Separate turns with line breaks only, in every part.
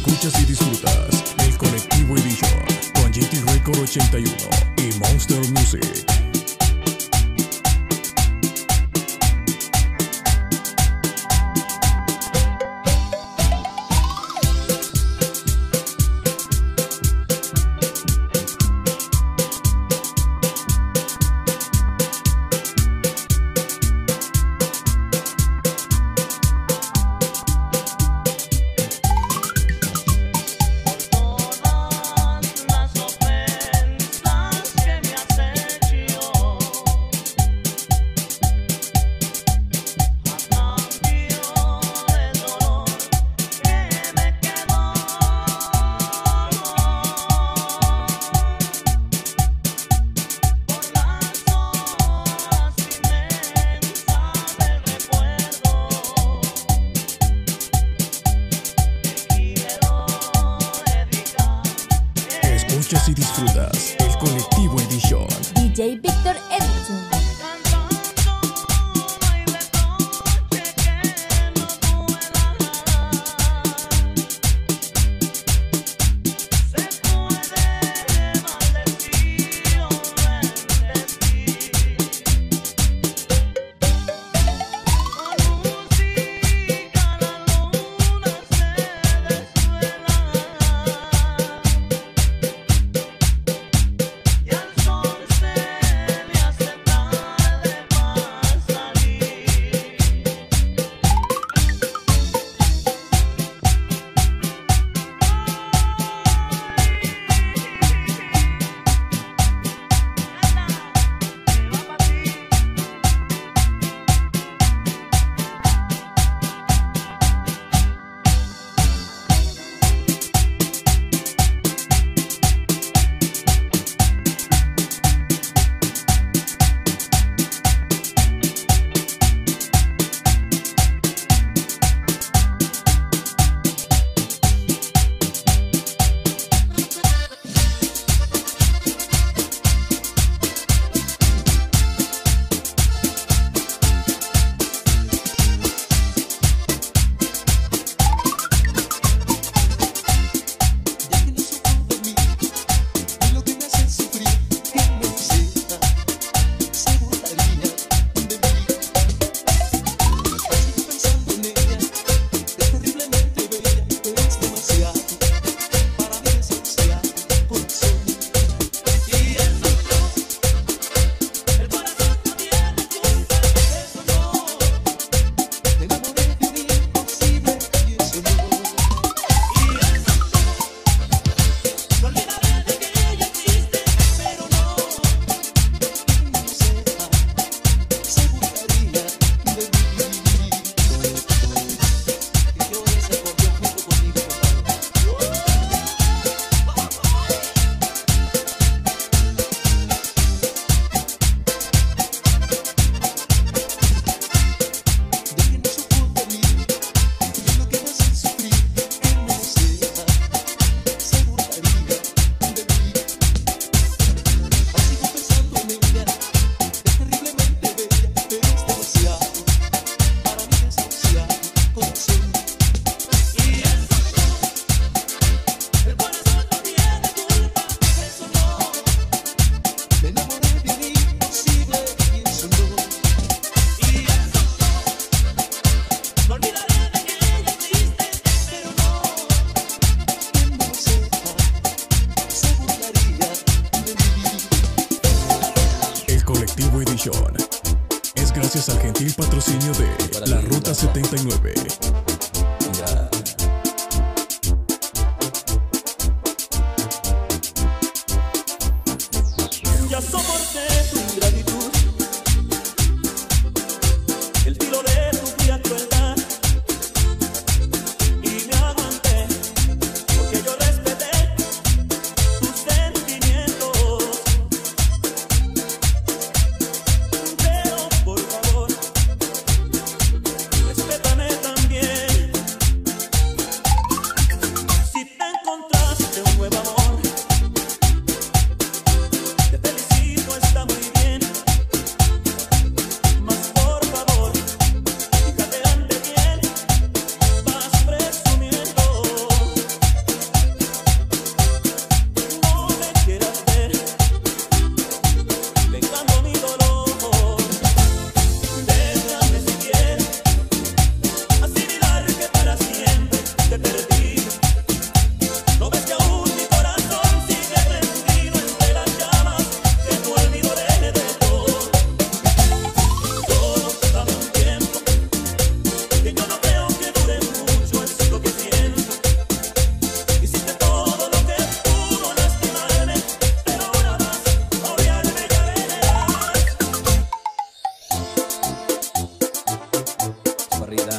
Escuchas y disfrutas el Colectivo Edition con GT Record 81 y Monster Music. Escuchas y disfrutas el Colectivo Edition.
DJ Víctor Edison.
Colectivo Edition es gracias al gentil patrocinio de la Ruta 79.
Ya soporté tu ingratitud, el tiro de tu fría crueldad, y me aguanté porque yo respeté tus sentimientos. Pero por favor, respétame también.
Frida.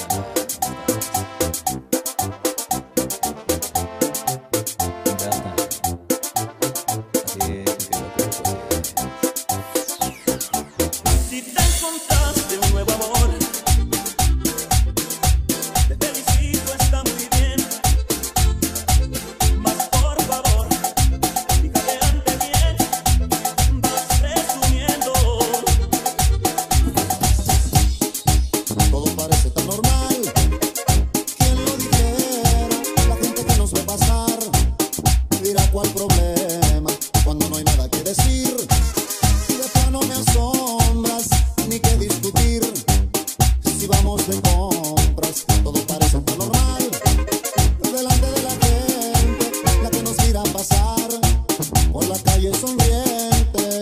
Si te encontraste un nuevo amor, te felicito, está muy bien. Mas por favor, fíjate antes bien, vas presumiendo.
Todo parece tan normal. ¿Quién lo dijera? La gente que nos ve pasar dirá cuál problema cuando no hay nada que decir. Y de plano me asombras, ni que discutir. Si vamos de compras, todo parece tan normal. Delante de la gente, la que nos mira pasar por la calle sonrientes.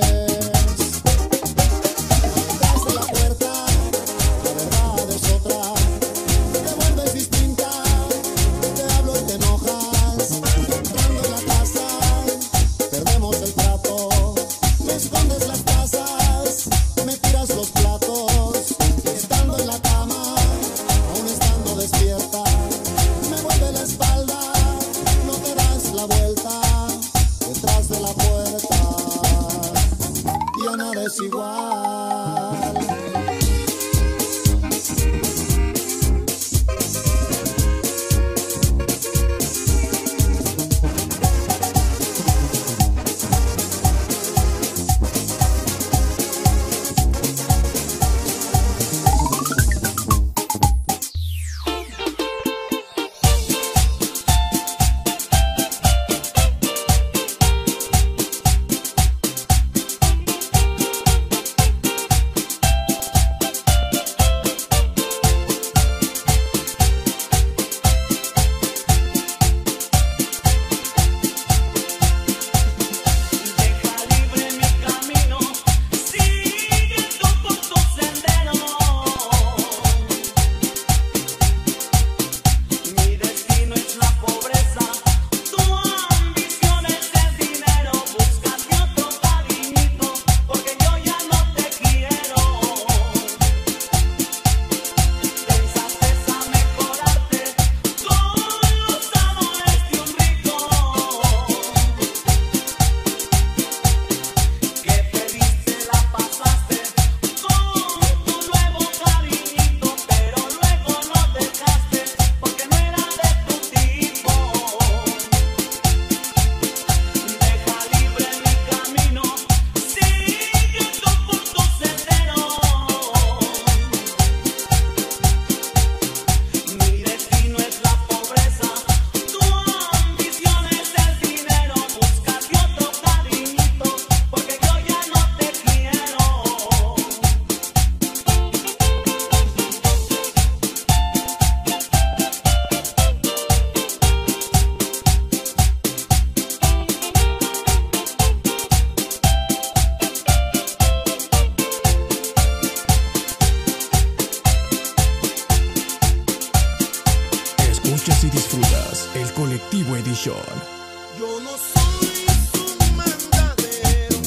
Detrás de la puerta, la verdad es otra. Te vuelves distinta, te hablo y te enojas. Entrando en la casa, perdemos el trato. Me escondes las tazas, me tiras los platos. Estando en la cama, aún estando despierta, me vuelve la espalda, no te das la vuelta. Detrás de la puerta, ya nada es igual.
Escuchas y disfrutas el Colectivo Edition.
Yo no soy su mandadero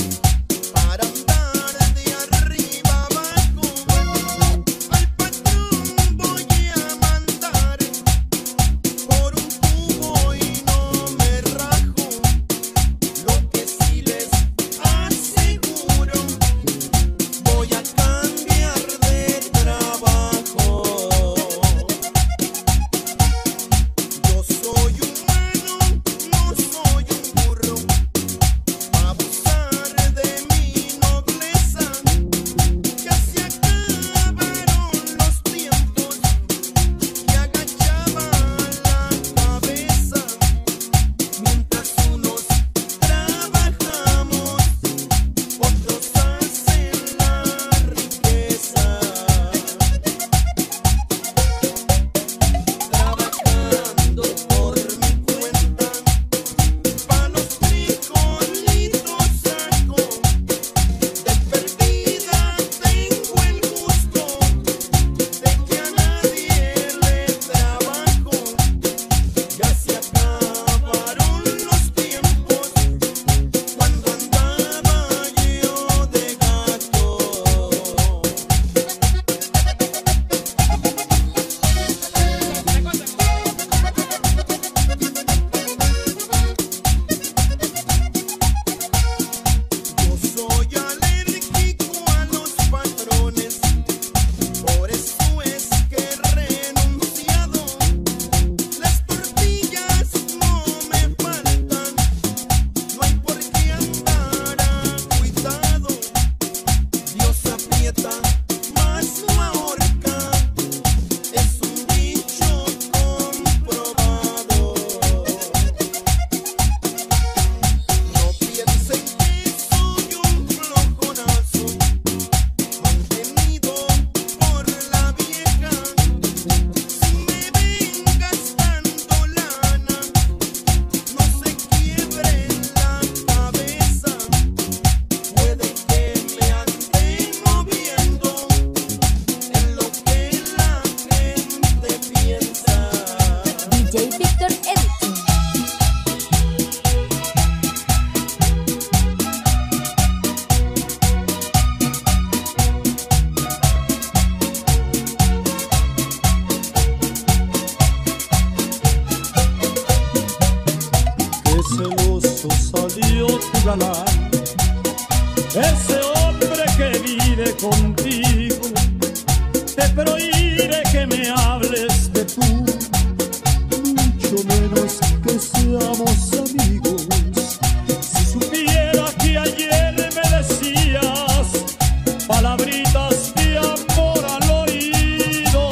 para andar de arriba abajo. Al patrón voy a mandar por un tubo y no me rajo. Lo que sí les aseguro, voy a cambiar de trabajo. Yo soy humano
galán, ese hombre que vive contigo. Te prohíbe que me hables de tú, mucho menos que seamos amigos. Si supiera que ayer me decías palabritas de amor al oído,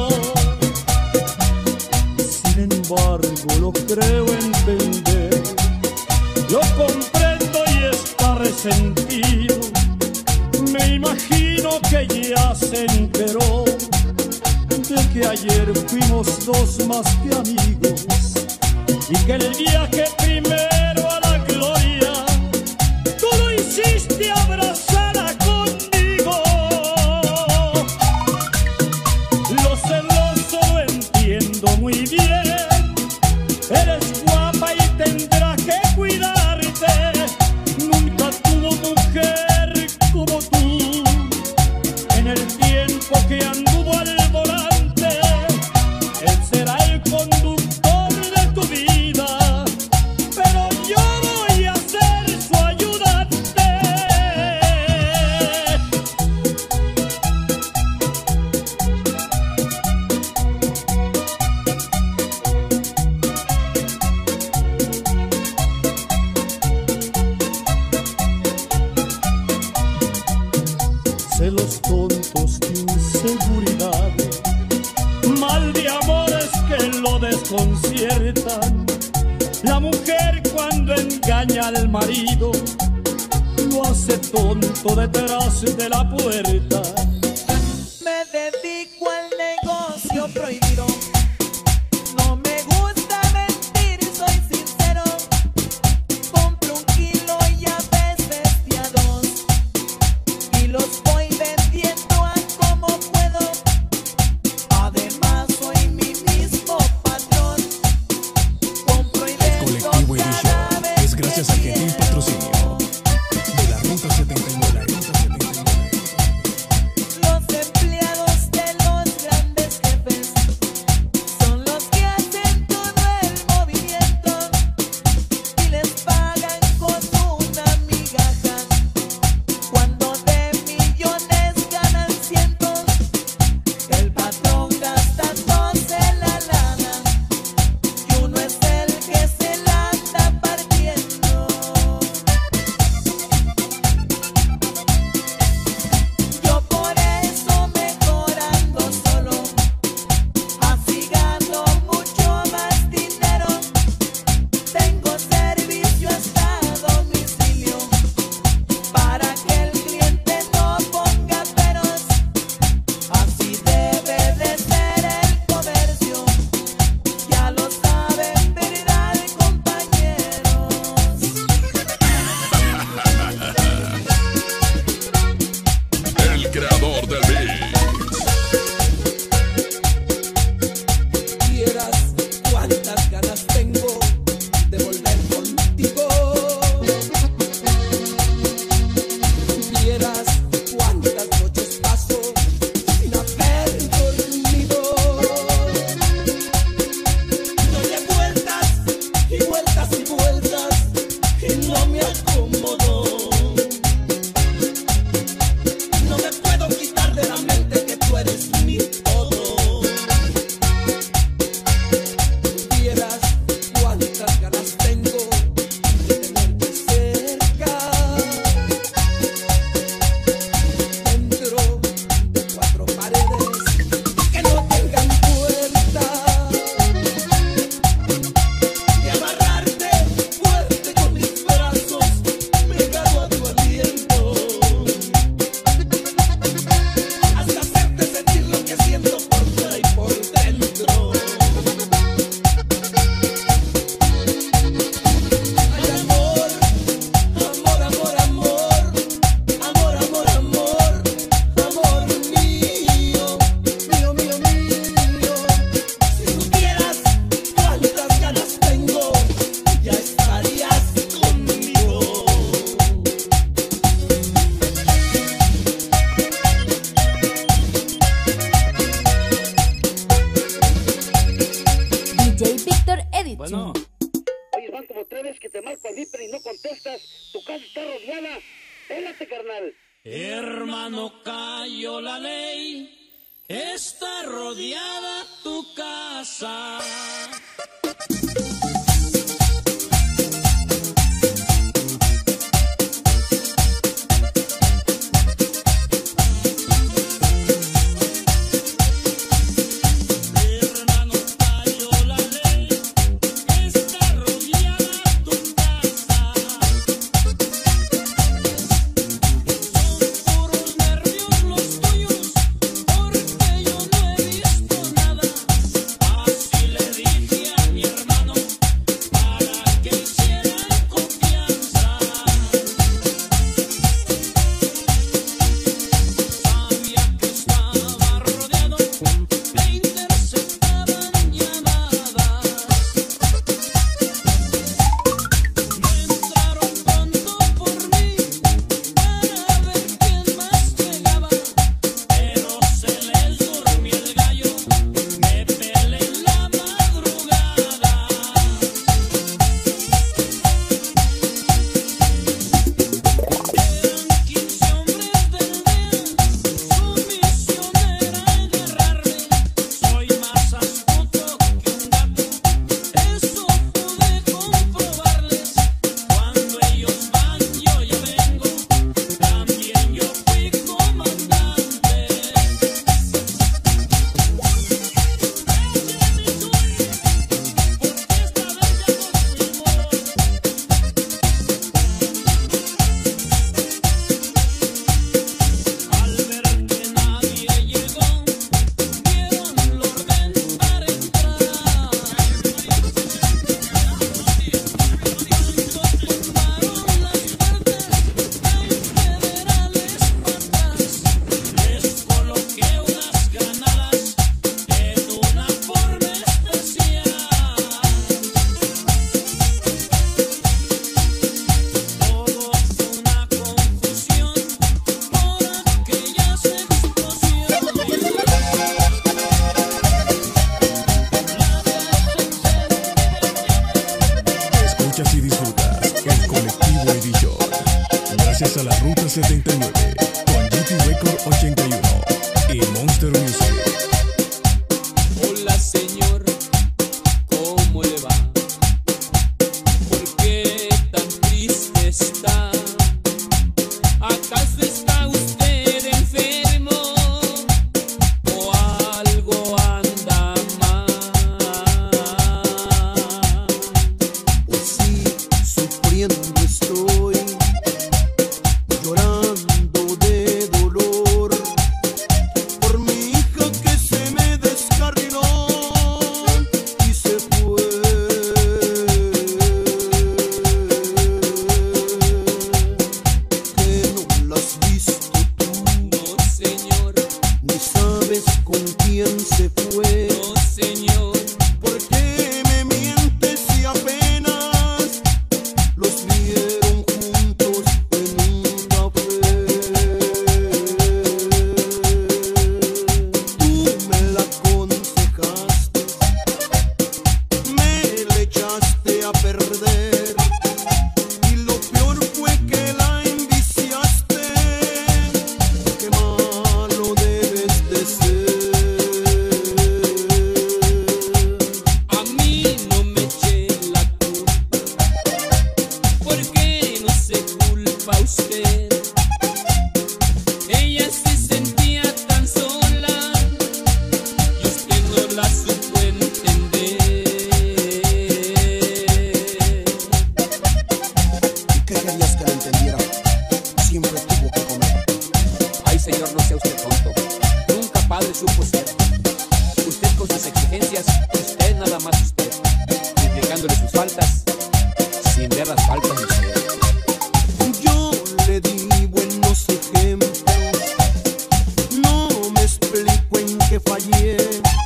sin embargo lo creo entender, lo comprendo y está resentido. Me imagino que ya se enteró de que ayer fuimos dos más que amigos y que el viaje primero a la gloria tú lo hiciste abrazada conmigo. Lo celoso lo entiendo muy bien, eres guapa y tendrá que cuidarte. Nunca tuvo mujer como tú en el tiempo que anduvo al volante. Él será el conductor de tu vida, pero yo voy a ser su ayudante. Celos tontos de inseguridad, mal de amores que lo desconciertan. La mujer cuando engaña al marido lo hace tonto detrás de la puerta.
Me dedico al negocio prohibido. No me gusta mentir, soy sincero. Compro 1 kilo y a veces de a 2 y los voy vendiendo a como puedo. Además soy mi mismo patrón. Compro y vendo
Colectivo Edition
cada vez
es gracias al gentil patrocinio de la Ruta 79.
los empleados de los grandes jefes
hermano, cayó la ley, está rodeada tu casa.
Y disfrutas el Colectivo Edition. Gracias a la Ruta 79 con GT Record 81 y Monster Music.
Hola señor, ¿cómo le va? ¿Por qué tan triste está? ¿Acaso está usted enfermo o algo anda mal?
Sufriendo estoy, llorando de dolor por mi hija que se me descarriló y se fue. Que no la has visto tú,
No señor,
ni sabes con quién se fue.
no señor,
¿Por qué me mientes si apenas los vieron juntos en un café? Tú me la aconsejaste, me la echaste a perder y lo peor fue que la enviciaste. Qué malo debes de ser.
a mí no me eché la culpa, porque no se culpa usted. Ella se sentía tan sola y usted no la supo entender.
¿Y qué querías que la entendiera? Siempre tuvo que comer.
Ay señor, no sea usted tonto, nunca padre supo ser. Usted con sus exigencias, usted nada más usted, criticándole sus faltas, sin ver las faltas de usted.
Yo le di buenos ejemplos, no me explico en qué fallé.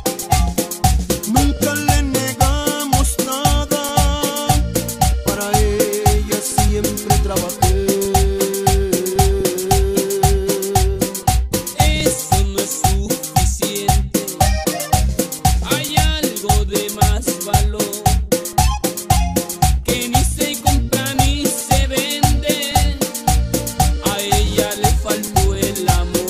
Nunca le negamos nada, para ella siempre trabajé.
Eso no es suficiente, hay algo de más valor que ni se compra ni se vende. A ella le faltó el amor.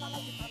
la guitarra.